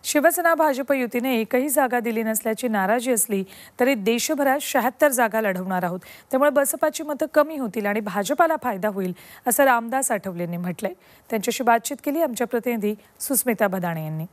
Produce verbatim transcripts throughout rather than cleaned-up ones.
शिवसेना भाजप युतीने एकही जागा दिली नसल्याची नाराजी असली तरी देशभरात शहात्तर जागा लढवणार आहोत। त्यामुळे बसपाची मतं कमी होतील आणि भाजपाला फायदा होईल असं रामदास आठवलेंनी म्हटलंय। त्यांच्याशी बातचीत केली आमच्या प्रतिनिधी सुस्मिता बदाणे यांनी।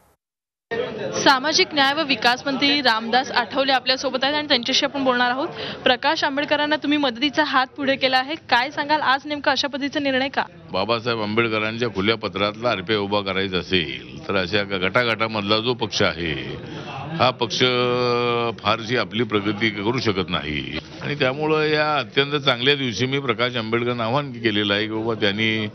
सामाजिक न्याय व विकास मंत्री रामदास आठवले आपल्या सोबत आहेत आणि त्यांच्याशी आपण बोलणार आहोत। प्रकाश आंबेडकरांना तुम्ही मदतीचा हात पुढे केला आहे, काय सांगाल आज नेमका अशा पद्धतीचा निर्णय का? बाबासाहेब आंबेडकरांच्या खुल्या पत्रातला आरपीआय उभा करायचा असेल तर अशा गटागटामधला जो पक्ष आहे हा पक्ष फारशी आपली प्रगती करू शकत नाही आणि त्यामुळे या अत्यंत चांगल्या दिवशी मी प्रकाश आंबेडकरांना आवाहन केलेलं आहे की बाबा त्यांनी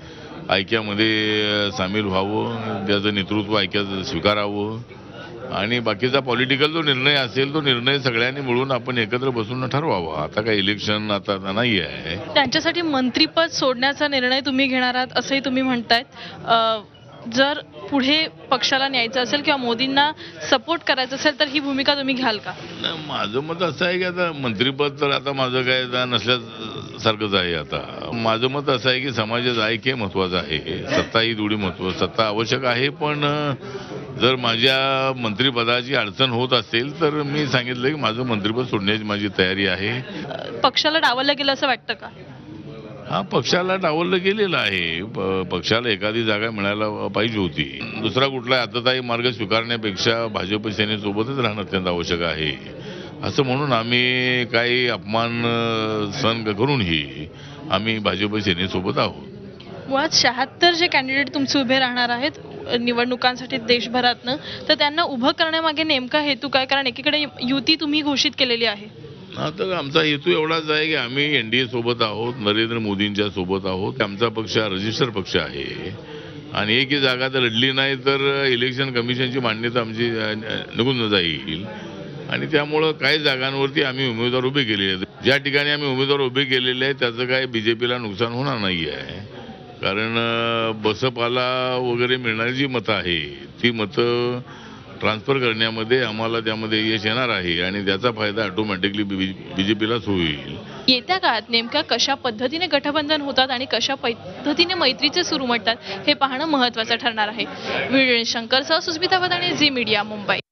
ऐक्यामध्ये सामील व्हावं, त्याचं नेतृत्व ऐक्याचं स्वीकारावं आणि बाकीचा पॉलिटिकल जो निर्णय असेल तो निर्णय सगळ्यांनी मिळून आपण एकत्र बसून ठरवावा। आता काय इलेक्शन आता नाही आहे। त्यांच्यासाठी मंत्रीपद सोडण्याचा निर्णय तुम्ही घेणार आहात असंही तुम्ही म्हणतायत। जर पुढे पक्षाला न्यायचं असेल किंवा मोदींना सपोर्ट करायचं असेल तर ही भूमिका तुम्ही घ्याल का? माझं मत असं आहे की आता मंत्रीपद तर आता माझं काय नसल्यासारखंच आहे। आता माझं मत असं आहे की समाजाचं ऐक्य महत्त्वाचं आहे, सत्ता ही थोडी महत्व सत्ता आवश्यक आहे, पण जर माझ्या मंत्रिपदाची अडचण होत असेल तर मी सांगितलं की माझं मंत्रिपद सोडण्याची माझी तयारी आहे। पक्षाला डावललं गेलं असं वाटतं का? हा, पक्षाला डावललं गेलेलं आहे। पक्षाला एखादी जागा मिळायला पाहिजे होती। दुसरा कुठला आताताई मार्ग स्वीकारण्यापेक्षा भाजप सेनेसोबतच राहणं अत्यंत आवश्यक आहे असं म्हणून आम्ही काही अपमान सहन करूनही आम्ही भाजप सेनेसोबत आहोत। मुळात शहात्तर जे कॅन्डिडेट तुमचे उभे राहणार आहेत निवडणुकांसाठी देशभरातनं, तर त्यांना उभं करण्यामागे नेमका हेतू काय? कारण एकीकडे युती तुम्ही घोषित केलेली आहे। हा, तर आमचा हेतू एवढाच आहे की आम्ही एनडीए सोबत आहोत, नरेंद्र मोदींच्या सोबत आहोत। आमचा पक्ष रजिस्टर पक्ष आहे आणि एकही जागा तर लढली नाही तर इलेक्शन कमिशनची मान्यता आमची निघून जाईल आणि त्यामुळं काही जागांवरती आम्ही उमेदवार उभे केलेले आहेत। ज्या ठिकाणी आम्ही उमेदवार उभे केलेले आहेत त्याचं काय बीजेपीला नुकसान होणार नाही आहे, कारण बसपाला वगैरे मिळणारी जी मतं आहे ती मतं ट्रान्सफर करण्यामध्ये आम्हाला त्यामध्ये यश येणार आहे आणि त्याचा फायदा ऑटोमॅटिकली बीजेपीलाच होईल। येत्या काळात नेमक्या कशा पद्धतीने गठबंधन होतात आणि कशा पद्धतीने मैत्रीचे सुरू म्हणतात हे पाहणं महत्त्वाचं ठरणार आहे। व्हिडिओ शंकरसह सुस्मिता बदाणे, झी मीडिया, मुंबई।